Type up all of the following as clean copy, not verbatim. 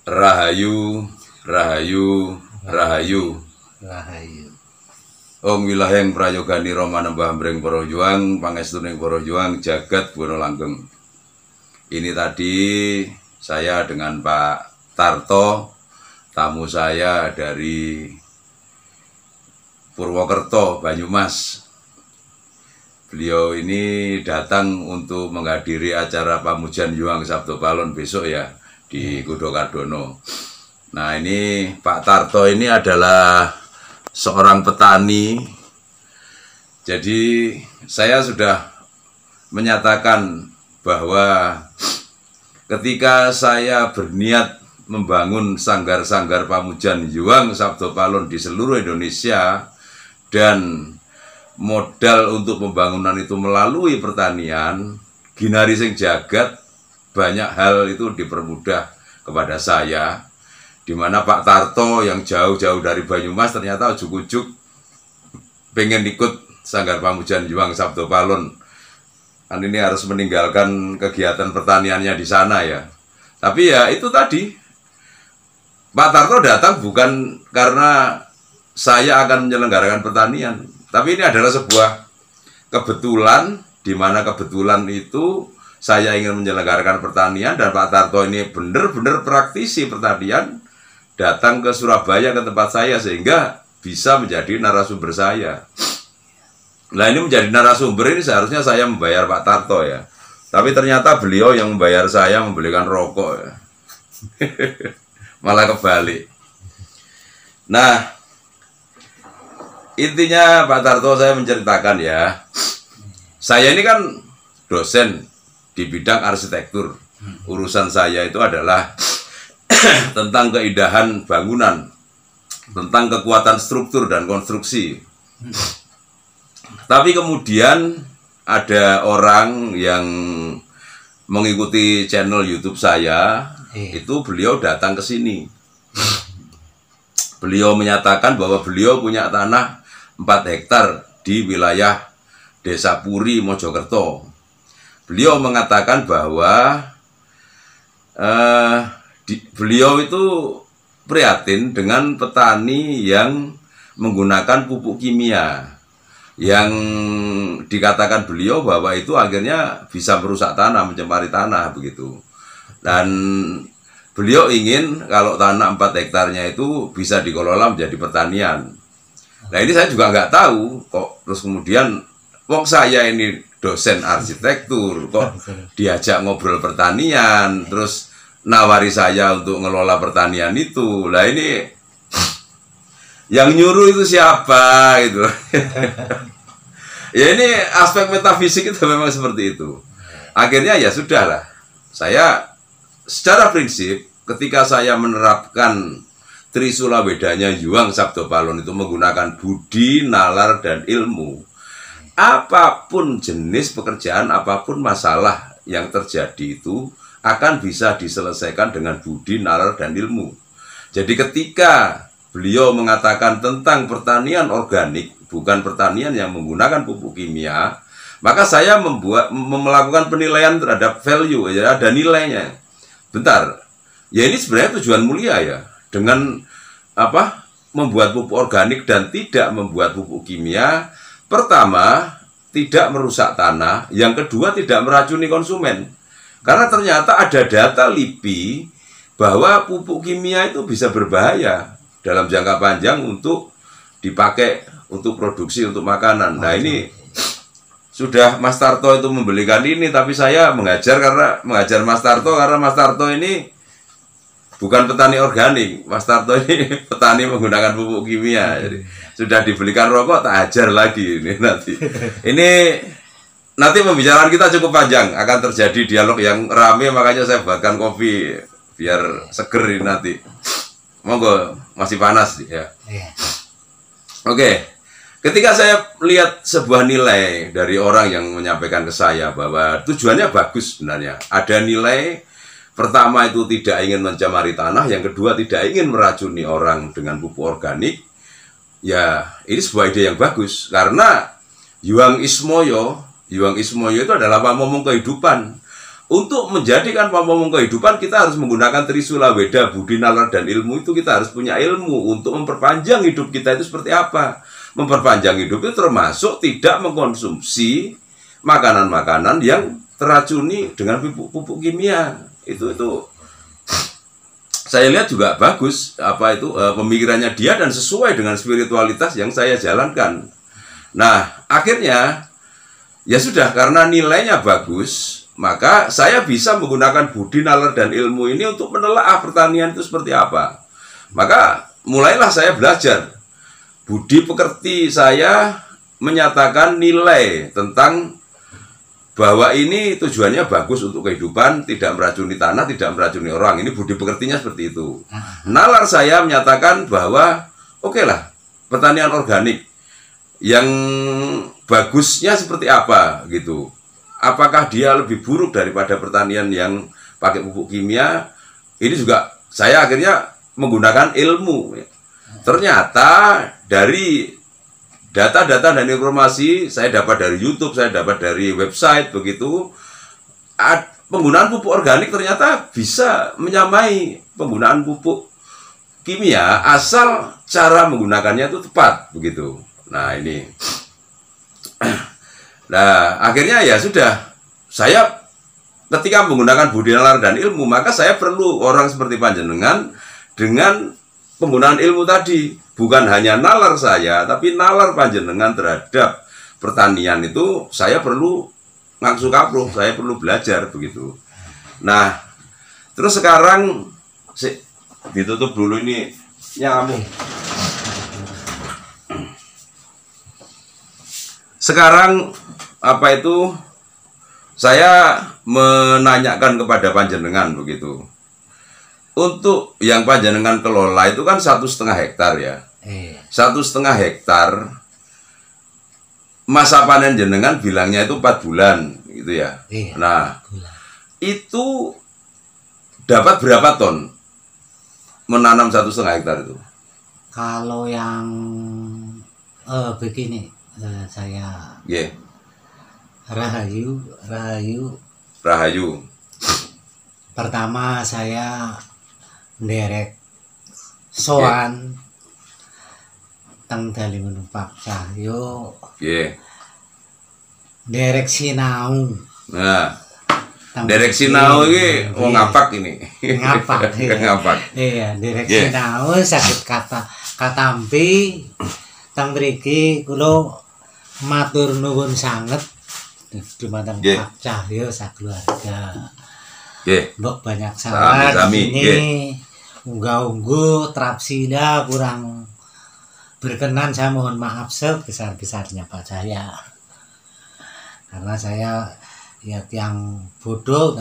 Rahayu, Rahayu, Rahayu. Rahayu. Om wilaheng prayogani Rama nembah mbreng para juang, pangestuning para juang jagat bono langgeng. Ini tadi saya dengan Pak Tarto, tamu saya dari Purwokerto, Banyumas. Beliau ini datang untuk menghadiri acara Pamujan Yuang Sabdo Palon besok ya di Kudo Kardono. Nah ini Pak Tarto ini adalah seorang petani. Jadi saya sudah menyatakan bahwa ketika saya berniat membangun sanggar-sanggar Pamujan Yuang Sabdo Palon di seluruh Indonesia dan modal untuk pembangunan itu melalui pertanian, ginari sing jagat, banyak hal itu dipermudah kepada saya, di mana Pak Tarto yang jauh-jauh dari Banyumas ternyata ujuk-ujuk pengen ikut sanggar Pamujan Yuang Sabdo Palon. Kan ini harus meninggalkan kegiatan pertaniannya di sana ya. Tapi ya itu tadi, Pak Tarto datang bukan karena saya akan menyelenggarakan pertanian, tapi ini adalah sebuah kebetulan, di mana kebetulan itu saya ingin menyelenggarakan pertanian dan Pak Tarto ini benar-benar praktisi pertanian, datang ke Surabaya ke tempat saya sehingga bisa menjadi narasumber saya. Nah ini menjadi narasumber ini seharusnya saya membayar Pak Tarto ya, tapi ternyata beliau yang membayar saya membelikan rokok ya. Malah kebalik. Nah intinya Pak Tarto saya menceritakan ya, saya ini kan dosen di bidang arsitektur. Urusan saya itu adalah tentang keindahan bangunan, tentang kekuatan struktur dan konstruksi. Tapi kemudian ada orang yang mengikuti channel YouTube saya, itu beliau datang ke sini. Beliau menyatakan bahwa beliau punya tanah 4 hektar di wilayah Desa Puri, Mojokerto. Beliau mengatakan bahwa beliau itu prihatin dengan petani yang menggunakan pupuk kimia, yang dikatakan beliau bahwa itu akhirnya bisa merusak tanah, mencemari tanah begitu. Dan beliau ingin kalau tanah 4 hektarnya itu bisa dikelola menjadi pertanian. Nah ini saya juga nggak tahu kok, terus kemudian wong saya ini dosen arsitektur, kok diajak ngobrol pertanian, terus nawari saya untuk ngelola pertanian itu. Lah ini yang nyuruh itu siapa gitu. Ya ini aspek metafisik itu memang seperti itu. Akhirnya ya sudahlah, saya secara prinsip ketika saya menerapkan Trisula Wedanya Yuang Sabdo Palon itu menggunakan budi, nalar, dan ilmu, apapun jenis pekerjaan, apapun masalah yang terjadi itu akan bisa diselesaikan dengan budi, nalar, dan ilmu. Jadi ketika beliau mengatakan tentang pertanian organik, bukan pertanian yang menggunakan pupuk kimia, maka saya melakukan penilaian terhadap value, ya ada nilainya. Bentar, ya ini sebenarnya tujuan mulia ya, dengan apa? Membuat pupuk organik dan tidak membuat pupuk kimia. Pertama, tidak merusak tanah. Yang kedua, tidak meracuni konsumen. Karena ternyata ada data LIPI bahwa pupuk kimia itu bisa berbahaya dalam jangka panjang untuk dipakai untuk produksi, untuk makanan. Nah ini sudah Mas Tarto itu membelikan ini, tapi saya mengajar Mas Tarto karena Mas Tarto ini bukan petani organik. Mas Tarto ini petani menggunakan pupuk kimia. Jadi sudah dibelikan rokok, tak ajar lagi ini nanti. Ini nanti pembicaraan kita cukup panjang, akan terjadi dialog yang rame, makanya saya buatkan kopi biar seger ini nanti. Monggo, masih panas ya. Oke. Ketika saya lihat sebuah nilai dari orang yang menyampaikan ke saya bahwa tujuannya bagus sebenarnya. Ada nilai pertama itu tidak ingin mencemari tanah, yang kedua tidak ingin meracuni orang dengan pupuk organik. Ya, ini sebuah ide yang bagus karena Yuang Ismoyo itu adalah pamomong kehidupan. untuk menjadikan pamong kehidupan kita harus menggunakan Trisula Weda, Budi, Nalar, dan ilmu. Itu kita harus punya ilmu untuk memperpanjang hidup kita itu seperti apa. Memperpanjang hidup itu termasuk tidak mengkonsumsi makanan-makanan yang teracuni dengan pupuk kimia. Itu saya lihat juga bagus pemikirannya dia dan sesuai dengan spiritualitas yang saya jalankan. Nah, akhirnya ya sudah, karena nilainya bagus, maka saya bisa menggunakan budi, nalar, dan ilmu ini untuk menelaah pertanian itu seperti apa. Maka mulailah saya belajar. Budi pekerti saya menyatakan nilai tentang bahwa ini tujuannya bagus untuk kehidupan, tidak meracuni tanah, tidak meracuni orang. Ini budi pekertinya seperti itu. Nalar saya menyatakan bahwa oke lah, pertanian organik yang bagusnya seperti apa gitu. Apakah dia lebih buruk daripada pertanian yang pakai pupuk kimia? Ini juga saya akhirnya menggunakan ilmu. Ternyata dari data-data dan informasi saya dapat dari YouTube, saya dapat dari website begitu. Penggunaan pupuk organik ternyata bisa menyamai penggunaan pupuk kimia asal cara menggunakannya itu tepat begitu. Nah, ini. Nah, akhirnya ya sudah, saya ketika menggunakan budi, nalar, dan ilmu, maka saya perlu orang seperti panjenengan dengan penggunaan ilmu tadi. Bukan hanya nalar saya, tapi nalar panjenengan terhadap pertanian itu saya perlu ngangsu kapruh, saya perlu belajar begitu. Nah, terus sekarang ditutup dulu ini nyamuk. Sekarang saya menanyakan kepada panjenengan begitu. Untuk yang panjenengan kelola itu kan 1,5 hektar ya. 1,5 hektar. Masa panen jenengan bilangnya itu 4 bulan gitu ya. Nah, itu dapat berapa ton menanam 1,5 hektar itu? Kalau yang begini, saya Rahayu. Pertama saya nderek soan teng dali menumpak cahyo. Nderek sinau. Nah, nderek sinau iki wong ngapak ini. Ngapak. Ngapak. Iya, nderek sinau sakit katampi teng mriki kula matur nuwun sanget dumateng Pak Cahyo sakeluarga. Mbok banyak sabar ini unggah-ungguh trapsida kurang berkenan, saya mohon maaf sebesar-besarnya Pak Cahya. Karena saya ya yang bodoh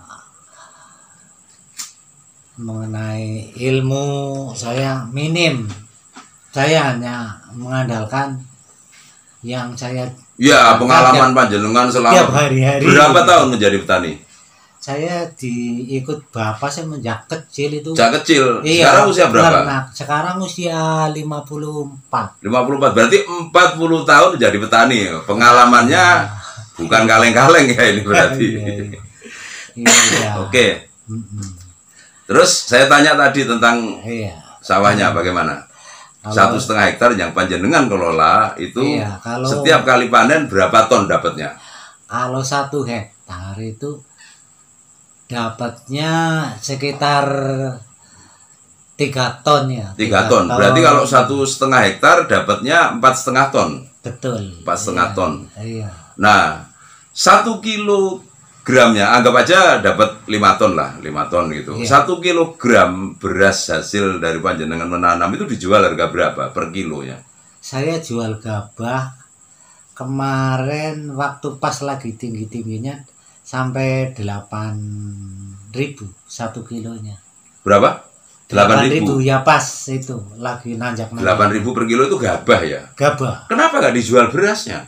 mengenai ilmu saya minim. Saya hanya mengandalkan yang saya pengalaman panjenengan selama hari-hari. Berapa tahun menjadi petani? Saya diikut bapak semenjak kecil itu. Sejak kecil. Iya, sekarang usia berapa? Sekarang usia 54. 54. Berarti 40 tahun menjadi petani. Pengalamannya bukan kaleng-kaleng ya ini berarti. Iya. Oke. Terus saya tanya tadi tentang sawahnya bagaimana? 1,5 hektar yang panjenengan kelola itu setiap kali panen berapa ton dapatnya? Kalau 1 hektar itu dapatnya sekitar 3 ton ya. 3 ton. Berarti kalau 1,5 hektar dapatnya 4,5 ton. Betul. 4,5 ton. Iya. Nah, 1 kilogramnya anggap aja dapat 5 ton lah, 5 ton gitu. 1 kilogram beras hasil dari panjenengan menanam itu dijual harga berapa per kilonya? Saya jual gabah kemarin waktu pas lagi tinggi-tingginya sampai 8.000 1 kilonya. Berapa? 8.000 ya, pas itu lagi nanjak. 8.000 per kilo itu gabah ya? Gabah. Kenapa nggak dijual berasnya?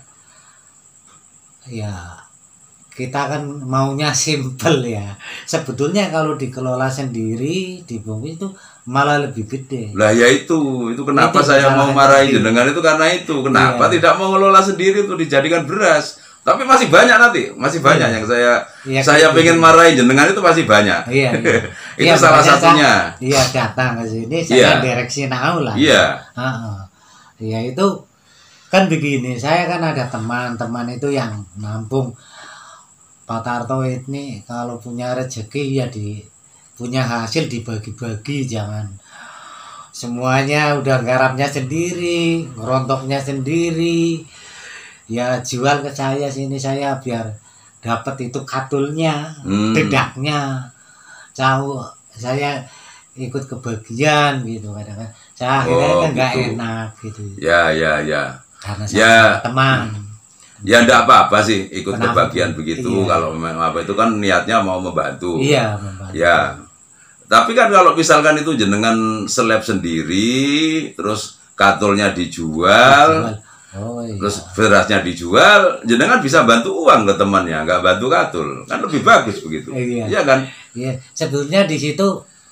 Ya, kita kan maunya simpel ya. Sebetulnya kalau dikelola sendiri di bumi itu malah lebih gede. Lah ya itu kenapa saya mau marahin jenengan itu karena itu. Kenapa tidak mau ngelola sendiri untuk dijadikan beras? Tapi masih banyak nanti, masih banyak yang saya Iya, pengen marahin jenengan itu masih banyak. Iya, iya. Itu Iya, salah makanya satunya. Iya, datang ke sini Iya. saya direksi nau lah. Iya. Heeh. Iya, itu kan begini, saya kan ada teman-teman itu yang nampung Pak Tarto ini kalau punya rezeki ya punya hasil dibagi-bagi, jangan semuanya udah garapnya sendiri, ngerontoknya sendiri. Ya jual ke saya sini, saya biar dapat itu katulnya, dedaknya. Saya ikut kebagian gitu kadang-kadang. Saya akhirnya kan nggak gitu. enak gitu. Ya. Karena Ya. saya teman. Ya enggak apa-apa sih ikut Kenapa? kebagian begitu. Iya. Kalau memang apa itu kan niatnya mau membantu. Iya, membantu. Ya. Tapi kan kalau misalkan itu jenengan seleb sendiri, terus katulnya dijual, Oh, iya. terus berasnya dijual, jenengan bisa bantu uang ke temannya, nggak bantu katul, kan lebih bagus begitu. Iya. Iya kan? Iya, sebetulnya di situ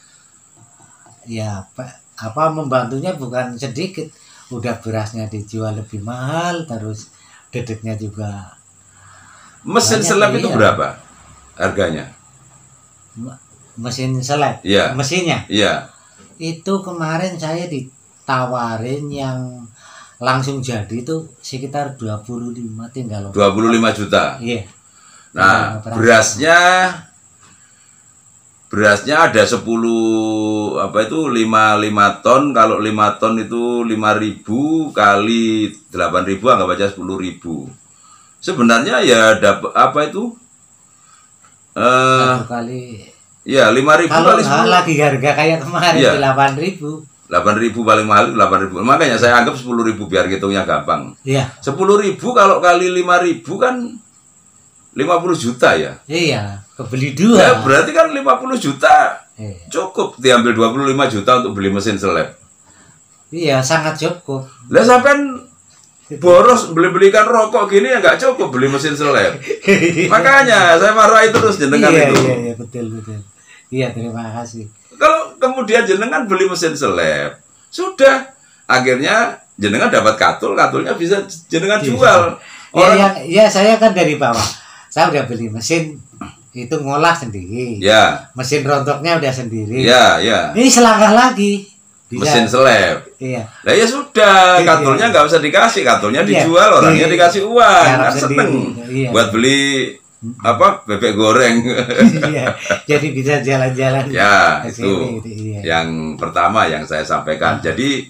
ya apa membantunya bukan sedikit. Udah berasnya dijual lebih mahal, terus dedeknya juga. Mesin Banyak, seleb itu iya. berapa harganya? Mesin seleb. Iya. Mesinnya Iya. itu kemarin saya ditawarin yang langsung jadi itu sekitar 25, tinggal 25 juta. Iya. Nah, berasnya ada 10 apa itu 5 ton. Kalau 5 ton itu 5.000 kali 8.000 anggap aja 10.000. Sebenarnya ya dapat apa itu? Satu kali. Ya 5.000 Kalau kali 10. lagi harga kayak kemarin Iya. 8.000. 8.000 paling mahal itu 8.000. Makanya saya anggap 10.000 biar hitungnya gampang. Iya. 10.000 kalau kali 5.000 kan 50 juta ya. Iya, kebeli Ya 2. berarti kan 50 juta Iya. cukup diambil 25 juta untuk beli mesin seleb. Iya, sangat cukup. Lah sampean boros belikan rokok gini ya nggak cukup beli mesin seleb. Makanya saya marahi terus jenengan Iya, itu. iya, betul. Iya, terima kasih. Kalau kemudian jenengan beli mesin seleb, sudah akhirnya jenengan dapat katulnya bisa jenengan jual. Ya, saya kan dari bawah. Saya udah beli mesin itu ngolah sendiri. Ya, Mesin rontoknya udah sendiri. ya. Ini selangkah lagi. Bisa. Mesin seleb. Iya. Lah ya sudah, Iya. katulnya nggak usah dikasih, katulnya Iya. dijual, orangnya Iya. dikasih uang, Garap kan seneng sendiri. Iya. buat beli apa bebek goreng. Iya. Jadi bisa jalan-jalan Ya, ke itu sini, gitu, iya. yang pertama yang saya sampaikan. Jadi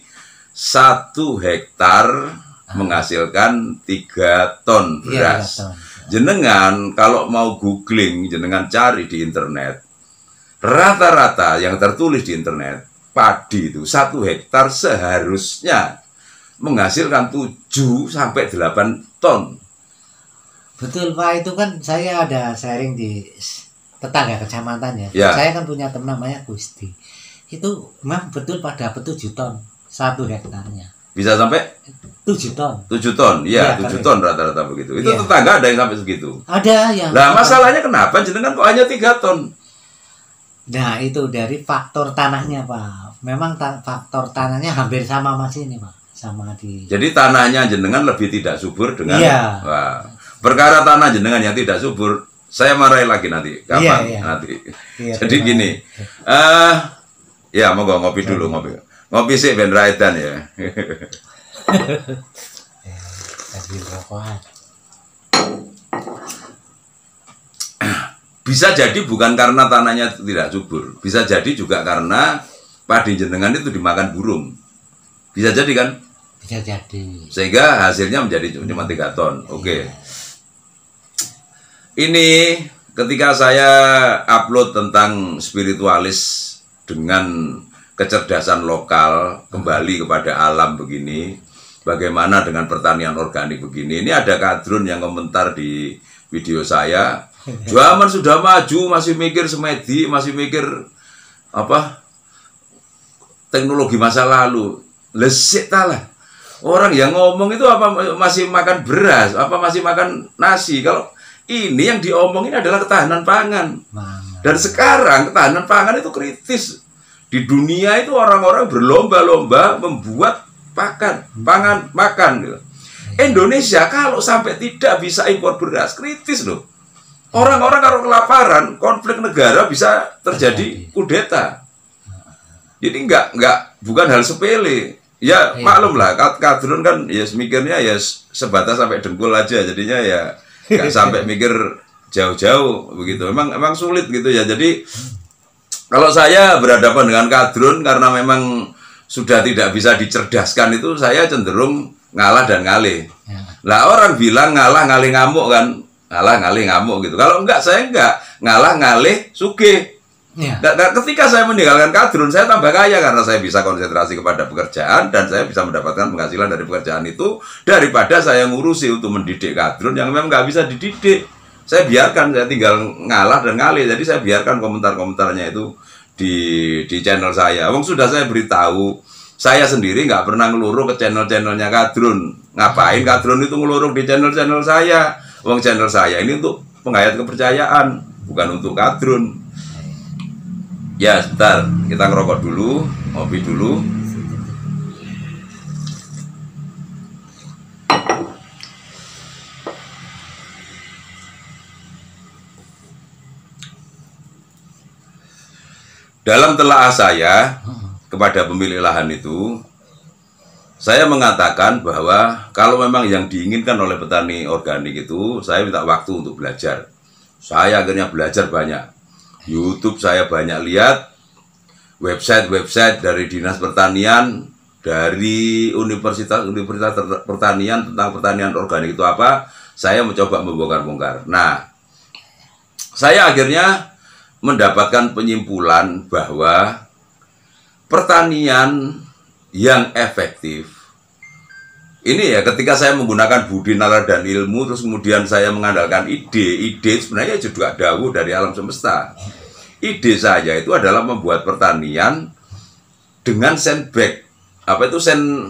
1 hektar menghasilkan 3 ton Iya, beras. 3 ton. Jenengan kalau mau googling, jenengan cari di internet, rata-rata yang tertulis di internet, padi itu 1 hektar seharusnya menghasilkan 7 sampai 8 ton. Betul Pak, itu kan saya ada sharing di tetangga kecamatan ya. Ya. Saya kan punya teman namanya Gusti. Itu memang betul pada 7 ton 1 hektarnya. Bisa sampai 7 ton. 7 ton, ya, Iya, 7 kan. ton rata-rata begitu. Itu Iya. tetangga ada yang sampai segitu. Ada yang. Nah, masalahnya kenapa jenengan kok hanya 3 ton? Nah, itu dari faktor tanahnya Pak. Memang faktor tanahnya hampir sama Mas ini Pak. Sama di. Jadi tanahnya jenengan lebih tidak subur dengan Iya. Wah, perkara tanah jenengan yang tidak subur, saya marahi lagi nanti. Kapan? Iya. Nanti. Iya, Jadi terima gini. Ya, monggo ngopi dulu, ngopi. Ngopi sih ben raidan ya. Tadi rokokan. Bisa jadi bukan karena tanahnya tidak subur, bisa jadi juga karena padi jenengan itu dimakan burung. Bisa jadi kan? Bisa jadi. Sehingga hasilnya menjadi cuma 3 ton. Oke. Ini ketika saya upload tentang spiritualis dengan kecerdasan lokal kembali kepada alam begini, bagaimana dengan pertanian organik begini. Ini ada kadrun yang komentar di video saya, zaman sudah maju masih mikir semedi, masih mikir apa teknologi masa lalu. Lesik talah. Orang yang ngomong itu apa masih makan beras, apa masih makan nasi. Kalau ini yang diomongin adalah ketahanan pangan. Dan sekarang ketahanan pangan itu kritis. Di dunia itu orang-orang berlomba-lomba membuat makan gitu. Indonesia kalau sampai tidak bisa impor beras, kritis loh. Orang-orang kalau kelaparan, konflik negara bisa terjadi kudeta. Jadi bukan hal sepele. Ya maklum lah, kadrun kan ya mikirnya ya sebatas sampai dengkul aja, jadinya ya nggak sampai mikir jauh-jauh begitu. Emang sulit gitu ya. Jadi kalau saya berhadapan dengan kadrun karena memang sudah tidak bisa dicerdaskan itu, saya cenderung ngalah dan ngalih. Lah orang bilang ngalah ngalih ngamuk kan, ngalah ngalih ngamuk gitu. Kalau enggak, saya enggak ngalah ngalih sugih. Ketika saya meninggalkan kadrun, saya tambah kaya karena saya bisa konsentrasi kepada pekerjaan dan saya bisa mendapatkan penghasilan dari pekerjaan itu daripada saya ngurusi untuk mendidik kadrun yang memang nggak bisa dididik. Saya biarkan, saya tinggal ngalah dan ngalih. Jadi saya biarkan komentar-komentarnya itu di channel saya. Wong sudah saya beritahu, saya sendiri nggak pernah ngeluruh ke channel-channelnya kadrun. Ngapain kadrun itu ngeluruh di channel-channel saya? Wong channel saya ini untuk penghayat kepercayaan, bukan untuk kadrun. Ya, sebentar, kita ngerokok dulu, ngopi dulu. Dalam telaah saya kepada pemilik lahan itu, saya mengatakan bahwa kalau memang yang diinginkan oleh petani organik itu, saya minta waktu untuk belajar. Saya akhirnya belajar banyak. YouTube saya banyak lihat, website-website dari Dinas Pertanian, dari Universitas Pertanian tentang pertanian organik itu apa, saya mencoba membongkar-bongkar. Nah, saya akhirnya mendapatkan penyimpulan bahwa pertanian yang efektif, ini ya ketika saya menggunakan budi nalar dan ilmu, terus kemudian saya mengandalkan ide sebenarnya juga dawuh dari alam semesta. Ide saya itu adalah membuat pertanian dengan sandbag. Apa itu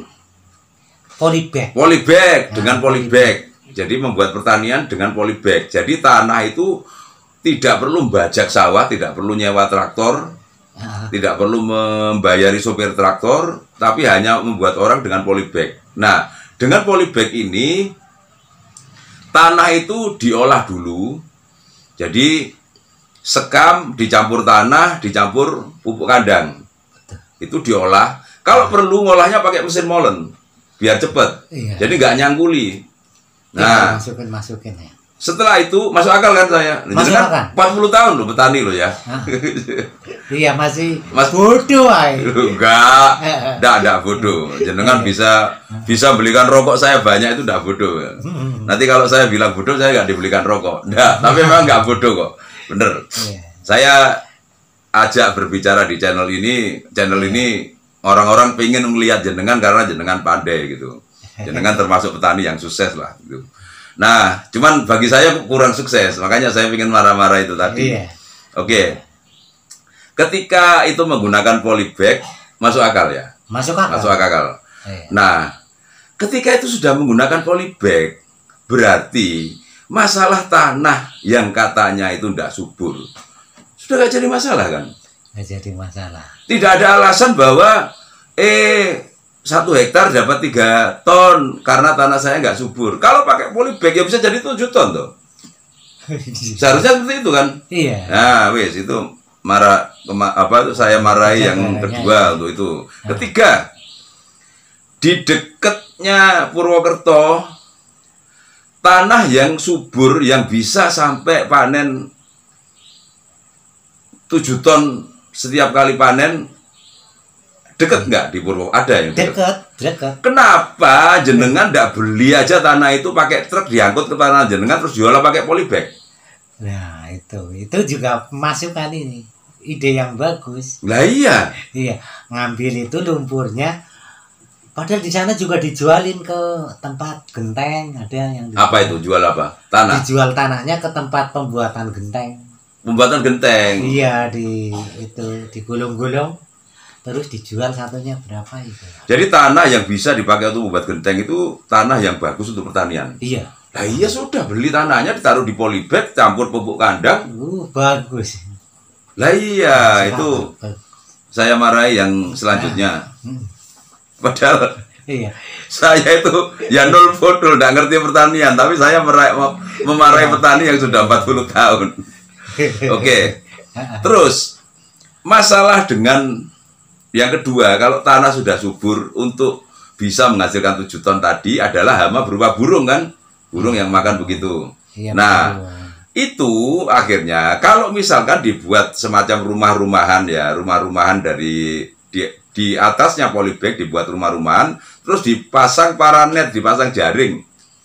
polybag dengan polybag. Jadi membuat pertanian dengan polybag. Jadi tanah itu tidak perlu membajak sawah, tidak perlu nyewa traktor, tidak perlu membayari sopir traktor, tapi hanya membuat orang dengan polybag. Nah, dengan polybag ini tanah itu diolah dulu. Jadi sekam dicampur tanah, dicampur pupuk kandang. Itu diolah. Kalau perlu ngolahnya pakai mesin molen biar cepet. Iya. Jadi nggak nyangkuli. Nah, masukin ya. Setelah itu masuk akal kan saya. Masuk akal. 40 tahun loh petani loh ya. Iya masih bodoh ay. Enggak bodoh. Jenengan bisa belikan rokok saya banyak itu enggak bodoh. Nanti kalau saya bilang bodoh saya nggak dibelikan rokok. Enggak, tapi memang nggak bodoh kok. Bener. Saya ajak berbicara di channel ini. Channel ini orang-orang pengen melihat jenengan karena jenengan pandai gitu. Jenengan termasuk petani yang sukses lah gitu. Nah, cuman bagi saya kurang sukses, makanya saya ingin marah-marah itu tadi. Oke. Ketika itu menggunakan polybag, masuk akal ya? Masuk akal. Masuk akal. Nah, ketika itu sudah menggunakan polybag, berarti masalah tanah yang katanya itu tidak subur sudah gak jadi masalah kan? Gak jadi masalah. Tidak ada alasan bahwa 1 hektar dapat 3 ton karena tanah saya nggak subur. Kalau pakai polybag ya bisa jadi 7 ton tuh. Seharusnya seperti itu kan? Iya. Nah, wes itu saya marahi yang kedua untuk itu. Ketiga, di dekatnya Purwokerto tanah yang subur yang bisa sampai panen 7 ton setiap kali panen. Deket nggak di Purwokerto? Ada yang deket. Kenapa jenengan nggak beli aja tanah itu pakai truk diangkut ke tanah jenengan terus jual pakai polybag? Nah itu juga masukan ini ide yang bagus. Lah iya. Iya, ngambil itu lumpurnya. Padahal di sana juga dijualin ke tempat genteng, ada yang dijual. Apa itu jual apa? Tanah. Dijual tanahnya ke tempat pembuatan genteng. Pembuatan genteng. Iya digulung-gulung. Terus dijual satunya berapa itu? Jadi tanah yang bisa dipakai untuk membuat genteng itu tanah yang bagus untuk pertanian. Iya. Nah iya sudah beli tanahnya ditaruh di polybag campur pupuk kandang. Bagus. Lah iya itu saya marahi yang selanjutnya. Padahal Iya. Saya itu ya nol bodol, nggak ngerti pertanian, tapi saya memarahi petani yang sudah 40 tahun. Oke. Terus masalah dengan yang kedua, kalau tanah sudah subur untuk bisa menghasilkan 7 ton tadi adalah hama berupa burung kan, burung yang makan begitu. Iya, nah, itu akhirnya kalau misalkan dibuat semacam rumah-rumahan ya, rumah-rumahan dari di atasnya polybag dibuat rumah-rumahan, terus dipasang paranet, dipasang jaring,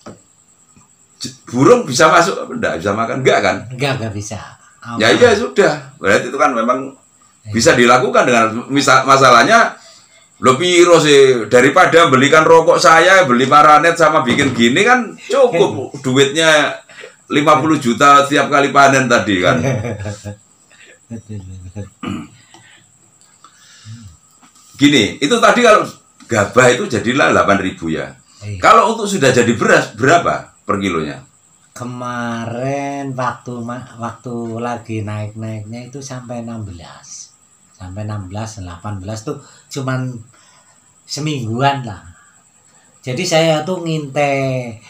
burung bisa masuk, enggak bisa makan, enggak kan? Enggak bisa. Ya iya sudah, berarti itu kan memang bisa dilakukan dengan masalahnya lebih piro sih, daripada belikan rokok saya, beli paranet sama bikin gini kan cukup duitnya 50 juta tiap kali panen tadi kan. Gini, itu tadi kalau gabah itu jadilah 8.000 ya. Iya. Kalau untuk sudah jadi beras berapa per kilonya? Kemarin waktu lagi naik-naiknya itu sampai 16. Sampai 16, 18 tuh cuman semingguan lah. Jadi saya tuh ngintai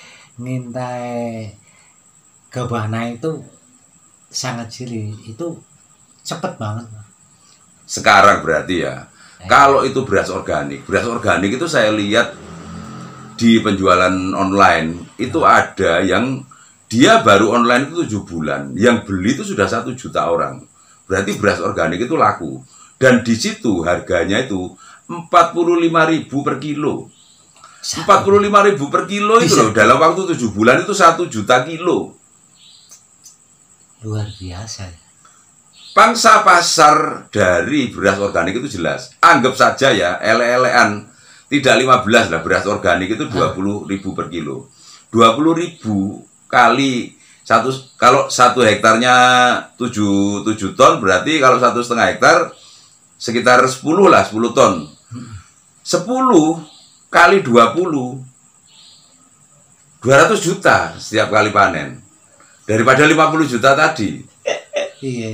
gabah naik itu sangat ciri, itu cepet banget. Sekarang berarti ya. Kalau itu beras organik itu saya lihat di penjualan online itu ada yang dia baru online itu 7 bulan, yang beli itu sudah 1 juta orang. Berarti beras organik itu laku. Dan di situ harganya itu 45.000 per kilo. 45.000 per kilo itu loh, dalam waktu 7 bulan itu 1 juta kilo. Luar biasa. Pangsa pasar dari beras organik itu jelas. Anggap saja ya, ele-elean tidak 15 lah, beras organik itu 20.000 per kilo. 20.000 kali kalau 1 hektarnya 7 ton, berarti kalau 1,5 hektar sekitar 10 lah, 10 ton. 10 kali 20 200 juta setiap kali panen. Daripada 50 juta tadi. Iya.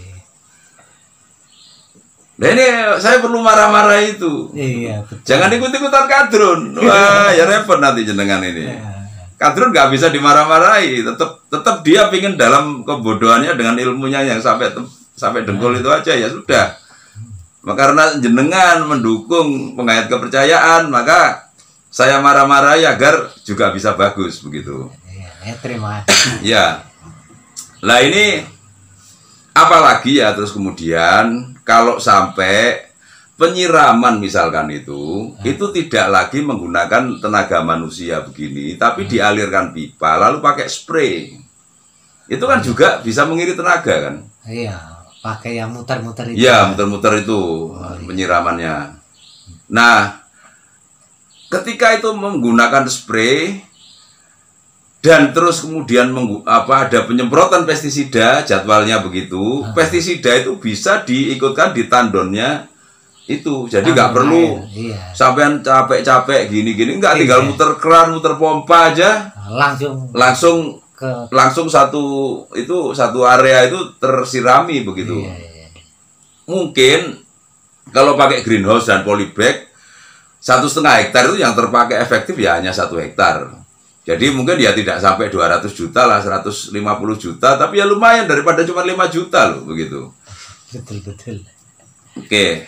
Nah ini saya perlu marah-marah itu. Iya, betul. Jangan ikut-ikutan kadrun. Wah, ya repot nanti jenengan ini. Kadrun nggak bisa dimarah-marahi. Tetap dia pingin dalam kebodohannya dengan ilmunya yang sampai dengkul itu aja, ya sudah. Karena jenengan mendukung pengait kepercayaan, maka saya marah-marahi agar juga bisa bagus begitu. Iya, terima kasih. Ya. Lah ini apalagi ya, terus kemudian kalau sampai penyiraman misalkan itu tidak lagi menggunakan tenaga manusia begini, tapi dialirkan pipa lalu pakai spray. Itu kan juga bisa mengirit tenaga kan? Iya, pakai yang muter-muter itu. Iya, muter-muter itu penyiramannya. Nah, ketika itu menggunakan spray dan terus kemudian ada penyemprotan pestisida, jadwalnya begitu. Pestisida itu bisa diikutkan di tandonnya itu. Jadi nggak perlu sampean capek-capek gini-gini, nggak tinggal muter keran, muter pompa aja. Langsung satu area itu tersirami begitu. Mungkin kalau pakai greenhouse dan polybag 1,5 hektar itu yang terpakai efektif ya hanya 1 hektar. Jadi mungkin ya tidak sampai 200 juta lah, 150 juta, tapi ya lumayan daripada cuma 5 juta loh begitu. Betul. Oke.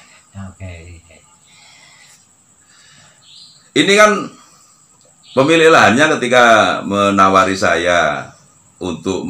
Ini kan pemilik lahannya ketika menawari saya untuk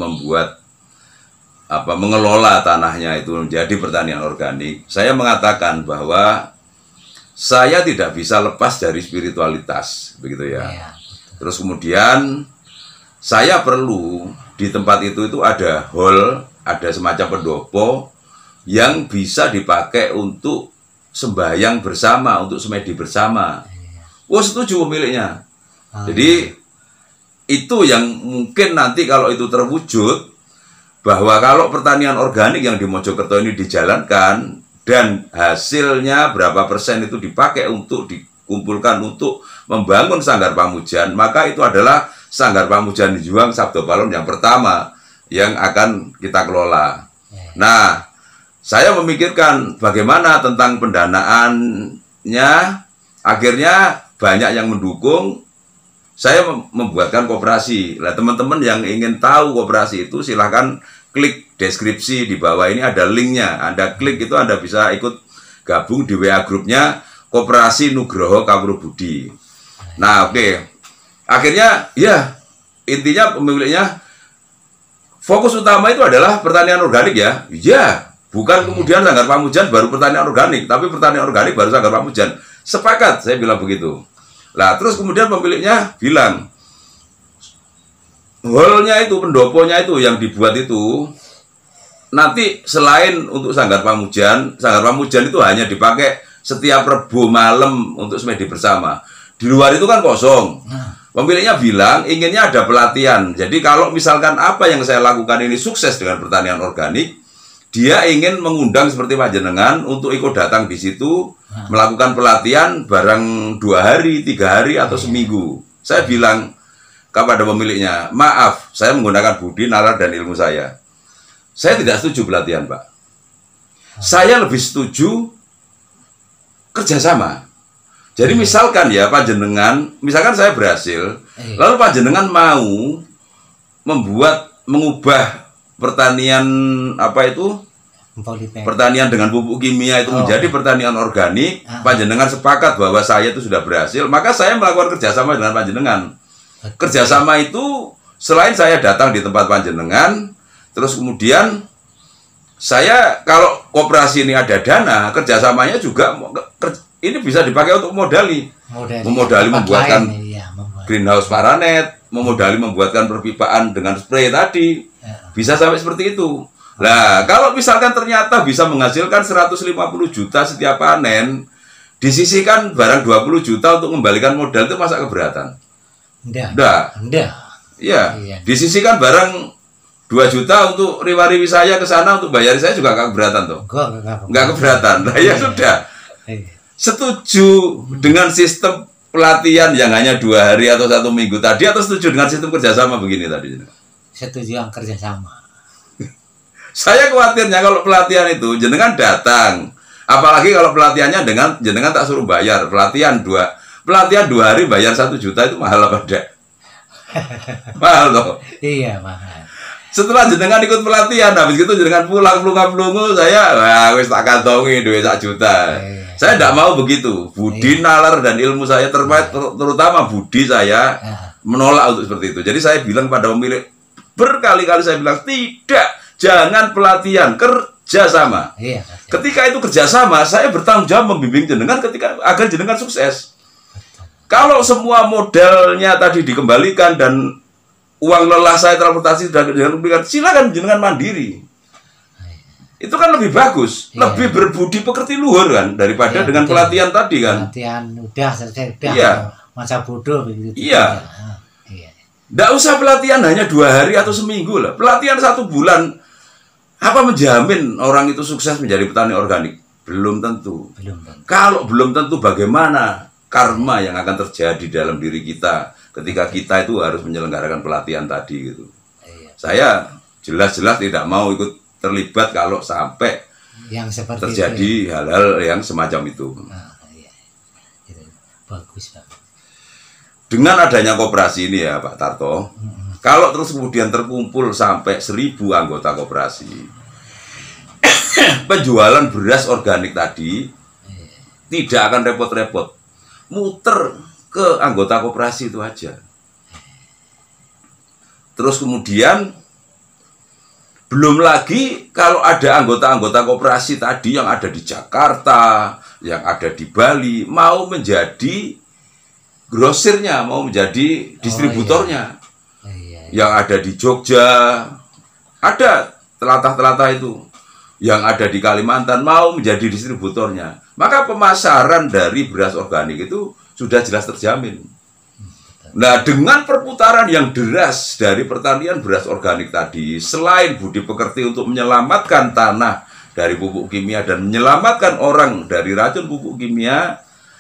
mengelola tanahnya itu menjadi pertanian organik, saya mengatakan bahwa saya tidak bisa lepas dari spiritualitas, begitu ya. Terus kemudian saya perlu di tempat itu ada hall, ada semacam pendopo yang bisa dipakai untuk sembahyang bersama, untuk semedi bersama. Setuju pemiliknya. Jadi itu yang mungkin nanti kalau itu terwujud, bahwa kalau pertanian organik yang di Mojokerto ini dijalankan dan hasilnya berapa persen itu dipakai untuk dikumpulkan untuk membangun Sanggar Pamujan, maka itu adalah Sanggar Pamujan Juang Sabdo Palon yang pertama yang akan kita kelola. Nah, saya memikirkan bagaimana tentang pendanaannya, akhirnya banyak yang mendukung, saya membuatkan koperasi. Lah teman-teman yang ingin tahu koperasi itu silahkan klik deskripsi di bawah ini ada linknya. Anda klik itu Anda bisa ikut gabung di WA grupnya Koperasi Nugroho Kawruh Budi. Nah oke. Akhirnya ya intinya pemiliknya fokus utama itu adalah pertanian organik ya. Iya. Bukan kemudian Sanggar Pamujan baru pertanian organik, tapi pertanian organik baru Sanggar Pamujan. Sepakat, saya bilang begitu. Lah, terus kemudian pemiliknya bilang, hallnya itu, pendoponya itu yang dibuat itu, nanti selain untuk Sanggar Pamujan itu hanya dipakai setiap Rebo malam untuk semedi bersama. Di luar itu kan kosong. Pemiliknya bilang inginnya ada pelatihan. Jadi kalau misalkan apa yang saya lakukan ini sukses dengan pertanian organik, dia ingin mengundang seperti panjenengan untuk ikut datang di situ, melakukan pelatihan barang 2 hari, 3 hari, atau seminggu. Saya bilang kepada pemiliknya, maaf, saya menggunakan budi, nalar, dan ilmu saya. Saya tidak setuju pelatihan, Pak. Saya lebih setuju kerjasama. Jadi misalkan ya, panjenengan, misalkan saya berhasil, lalu panjenengan mau mengubah pertanian pertanian dengan pupuk kimia itu menjadi pertanian organik, panjenengan sepakat bahwa saya itu sudah berhasil, maka saya melakukan kerjasama dengan panjenengan. Kerjasama itu selain saya datang di tempat panjenengan, terus kemudian saya kalau koperasi ini ada dana, kerjasamanya juga ini bisa dipakai untuk memodali membuatkan greenhouse paranet, memodali membuatkan perpipaan dengan spray tadi. Bisa sampai seperti itu. Nah, kalau misalkan ternyata bisa menghasilkan 150 juta setiap panen, disisihkan barang 20 juta untuk mengembalikan modal, itu masa keberatan? Enggak. Iya. Disisihkan barang 2 juta untuk riwa-riwi saya ke sana untuk bayar saya juga gak keberatan tuh. Enggak keberatan. Nah, ya sudah. Setuju dengan sistem pelatihan yang hanya 2 hari atau 1 minggu tadi, atau setuju dengan sistem kerjasama begini tadi? Setuju yang kerjasama. Saya khawatirnya kalau pelatihan itu jenengan datang, apalagi kalau pelatihannya dengan jenengan tak suruh bayar. Pelatihan 2 hari bayar 1 juta itu mahal apa enggak? Mahal toh? Iya, mahal. Setelah jenengan ikut pelatihan, habis itu jenengan pulang pelunga-pelungu, saya wis tak kantongi duit 1 juta. Saya tidak mau begitu. Budi, nalar, dan ilmu saya terutama budi saya menolak untuk seperti itu. Jadi saya bilang pada pemilik, berkali-kali saya bilang, tidak, jangan pelatihan, kerjasama. Ketika itu kerjasama, saya bertanggung jawab membimbing jenengan agar jenengan sukses. Kalau semua modalnya tadi dikembalikan dan uang lelah saya transportasi dan jenengan berikan, silakan jenengan mandiri. Itu kan lebih bagus, lebih berbudi pekerti luhur kan daripada dengan pelatihan tadi kan. Pelatihan udah selesai, udah masa bodoh begitu. Iya. Nggak usah pelatihan hanya 2 hari atau seminggu lah. Pelatihan 1 bulan, apa menjamin orang itu sukses menjadi petani organik? Belum tentu. Kalau belum tentu, bagaimana karma yang akan terjadi dalam diri kita ketika kita itu harus menyelenggarakan pelatihan tadi gitu. Saya jelas-jelas tidak mau ikut terlibat kalau sampai yang seperti terjadi hal-hal yang semacam itu. Bagus, Pak. Dengan adanya koperasi ini ya Pak Tarto, kalau terus kemudian terkumpul sampai 1000 anggota koperasi, penjualan beras organik tadi tidak akan repot-repot, muter ke anggota koperasi itu aja. Terus kemudian belum lagi kalau ada anggota-anggota koperasi tadi yang ada di Jakarta, yang ada di Bali, mau menjadi grosirnya, mau menjadi distributornya. Yang ada di Jogja, ada telatah-telatah itu. Yang ada di Kalimantan mau menjadi distributornya. Maka pemasaran dari beras organik itu sudah jelas terjamin. Nah, dengan perputaran yang deras dari pertanian beras organik tadi, selain budi pekerti untuk menyelamatkan tanah dari pupuk kimia dan menyelamatkan orang dari racun pupuk kimia,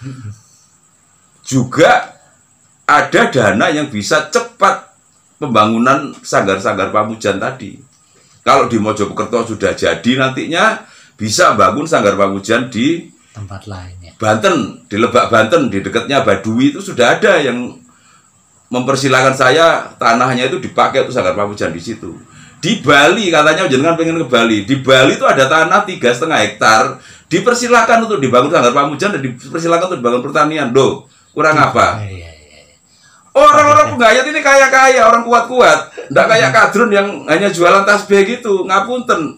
juga ada dana yang bisa cepat pembangunan sanggar-sanggar Pamujan tadi. Kalau di Mojokerto sudah jadi nantinya bisa bangun sanggar Pamujan di tempat lainnya. Banten, di Lebak Banten, di dekatnya Baduy itu sudah ada yang mempersilahkan saya tanahnya itu dipakai untuk Sanggar Pamujan di situ. Di Bali katanya jenengan pengen ke Bali. Di Bali itu ada tanah 3,5 hektar, dipersilahkan untuk dibangun Sanggar Pamujan dan dipersilahkan untuk dibangun pertanian. Loh, kurang apa? Orang-orang penggayat ini kaya-kaya, orang kuat-kuat, nggak kayak kadrun yang hanya jualan tasbih gitu, ngapunten.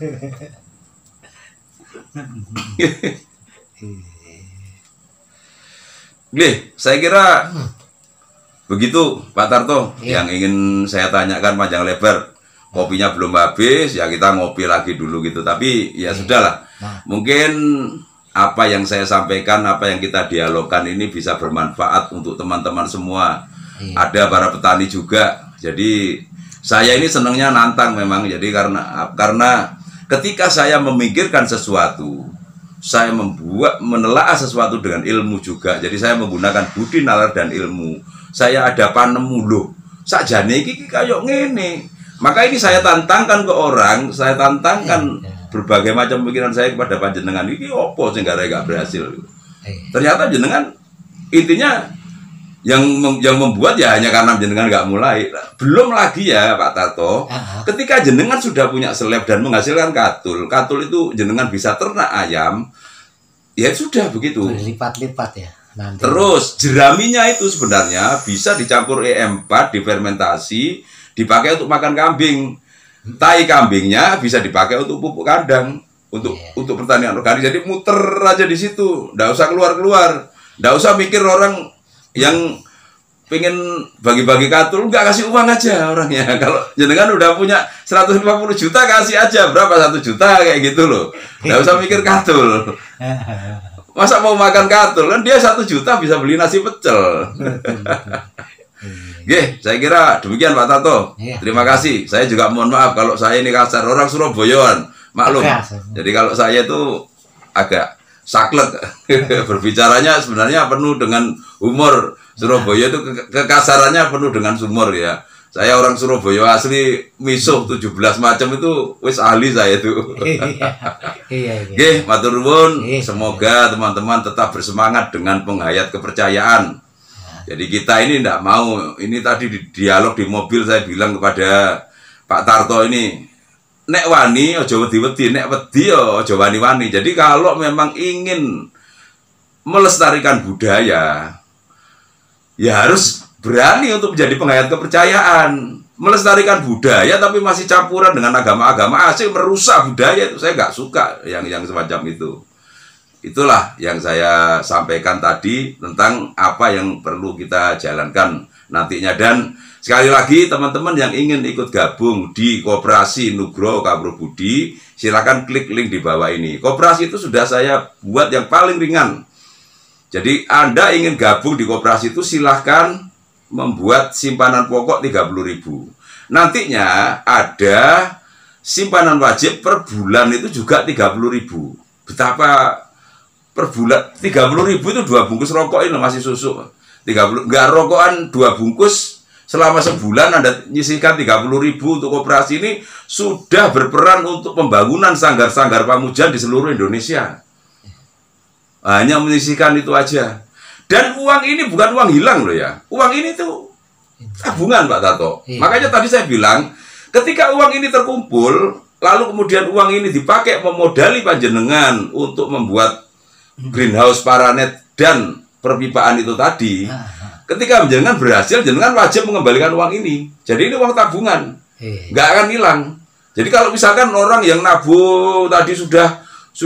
Saya kira begitu Pak Tarto yang ingin saya tanyakan panjang lebar. Kopinya belum habis, ya kita ngopi lagi dulu gitu. Tapi ya sudahlah, mungkin apa yang saya sampaikan, apa yang kita dialogkan ini bisa bermanfaat untuk teman-teman semua. Ada para petani juga. Jadi saya ini senangnya nantang memang. Jadi karena ketika saya memikirkan sesuatu, saya menelaah sesuatu dengan ilmu juga. Jadi saya menggunakan budi nalar dan ilmu. Saya ada panemu loh. Sakjane iki kayak ngene. Maka ini saya tantangkan ke orang, saya tantangkan berbagai macam pikiran saya kepada panjenengan. Ini opo sing gak berhasil. Ternyata jenengan intinya yang membuat ya hanya karena jenengan nggak mulai. Belum lagi ya Pak Tarto, ketika jenengan sudah punya seleb dan menghasilkan katul itu jenengan bisa ternak ayam, ya sudah begitu. Berlipat-lipat ya. Nanti. Terus jeraminya itu sebenarnya bisa dicampur E4, difermentasi, dipakai untuk makan kambing. Tai kambingnya bisa dipakai untuk pupuk kandang, untuk pertanian organik. Jadi muter aja di situ, nggak usah keluar-keluar, nggak usah mikir orang yang pengen bagi-bagi katul, nggak kasih uang aja orangnya. Kalau jenengan udah punya 150 juta, kasih aja berapa 1 juta kayak gitu loh. Nggak usah mikir katul. Masa mau makan katul kan dia 1 juta bisa beli nasi pecel. Oke, saya kira demikian Pak Tarto. Terima kasih. Saya juga mohon maaf kalau saya ini kasar, orang Surabayaan, maklum. Jadi kalau saya itu agak saklek berbicaranya sebenarnya penuh dengan humor. Surabaya itu kekasarannya penuh dengan humor ya. Saya orang Surabaya asli, misuh 17 macam itu wis ahli saya itu. Oke, matur nuwun. Semoga teman-teman tetap bersemangat dengan penghayat kepercayaan. Jadi kita ini tidak mau, ini tadi di dialog di mobil saya bilang kepada Pak Tarto ini, nek wani ojo wedi-wedi, nek wedi ojo wani-wani. Jadi kalau memang ingin melestarikan budaya, ya harus berani untuk menjadi penghayat kepercayaan. Melestarikan budaya tapi masih campuran dengan agama-agama asing, merusak budaya itu saya nggak suka yang semacam itu. Itulah yang saya sampaikan tadi tentang apa yang perlu kita jalankan nantinya. Dan sekali lagi teman-teman yang ingin ikut gabung di Koperasi Nugroho Kapro Budi, silakan klik link di bawah ini. Koperasi itu sudah saya buat yang paling ringan. Jadi Anda ingin gabung di koperasi itu silahkan membuat simpanan pokok 30.000. Nantinya ada simpanan wajib per bulan itu juga 30.000. Betapa per bulan 30.000 itu 2 bungkus rokok ini masih susu. 30, enggak rokokan 2 bungkus selama sebulan Anda nyisihkan 30.000 untuk koperasi ini sudah berperan untuk pembangunan sanggar-sanggar pamujan di seluruh Indonesia. Hanya menyisihkan itu aja. Dan uang ini bukan uang hilang loh ya. Uang ini tuh tabungan Pak Tarto. Makanya tadi saya bilang, ketika uang ini terkumpul, lalu kemudian uang ini dipakai memodali panjenengan untuk membuat greenhouse paranet dan perpipaan itu tadi. Ketika jenengan berhasil, jenengan wajib mengembalikan uang ini. Jadi ini uang tabungan, nggak akan hilang. Jadi kalau misalkan orang yang nabung tadi sudah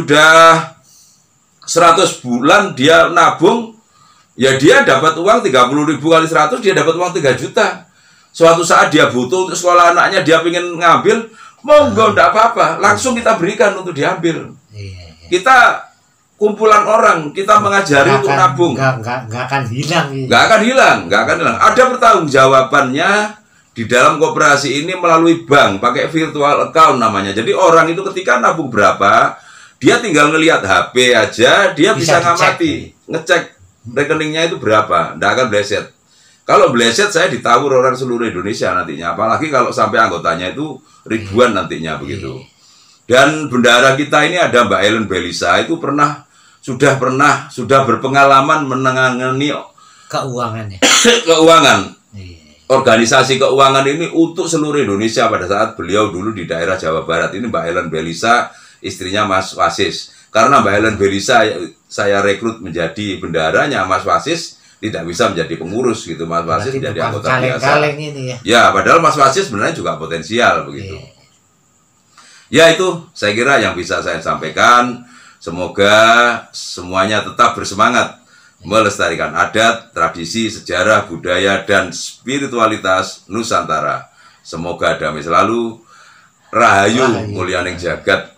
100 bulan dia nabung, ya dia dapat uang 30.000 kali 100, dia dapat uang 3 juta. Suatu saat dia butuh untuk sekolah anaknya, dia pengen ngambil, monggo enggak apa-apa, langsung kita berikan untuk diambil. Kita kumpulan orang, kita mengajari untuk nabung. Nggak akan hilang. Nggak akan hilang. Ada pertanggungjawabannya di dalam koperasi ini melalui bank, pakai virtual account namanya. Jadi orang itu ketika nabung berapa, dia tinggal ngelihat HP aja, dia bisa ngamati, ngecek rekeningnya itu berapa, nggak akan bleset. Kalau bleset saya ditawur orang seluruh Indonesia nantinya, apalagi kalau sampai anggotanya itu ribuan nantinya begitu. Dan bendahara kita ini ada Mbak Ellen Belisa, itu pernah sudah berpengalaman menangani keuangannya. keuangan. Iya. Organisasi keuangan ini untuk seluruh Indonesia pada saat beliau dulu di daerah Jawa Barat. Ini Mbak Ellen Belisa, istrinya Mas Wasis. Karena Mbak Ellen Belisa saya rekrut menjadi bendaharanya, Mas Wasis tidak bisa menjadi pengurus gitu. Mas Wasis menjadi anggota biasa. Ini ya. Ya, padahal Mas Wasis sebenarnya juga potensial begitu. Iya. Ya itu saya kira yang bisa saya sampaikan. Semoga semuanya tetap bersemangat melestarikan adat, tradisi, sejarah, budaya, dan spiritualitas Nusantara. Semoga damai selalu, rahayu, mulyaning jagat,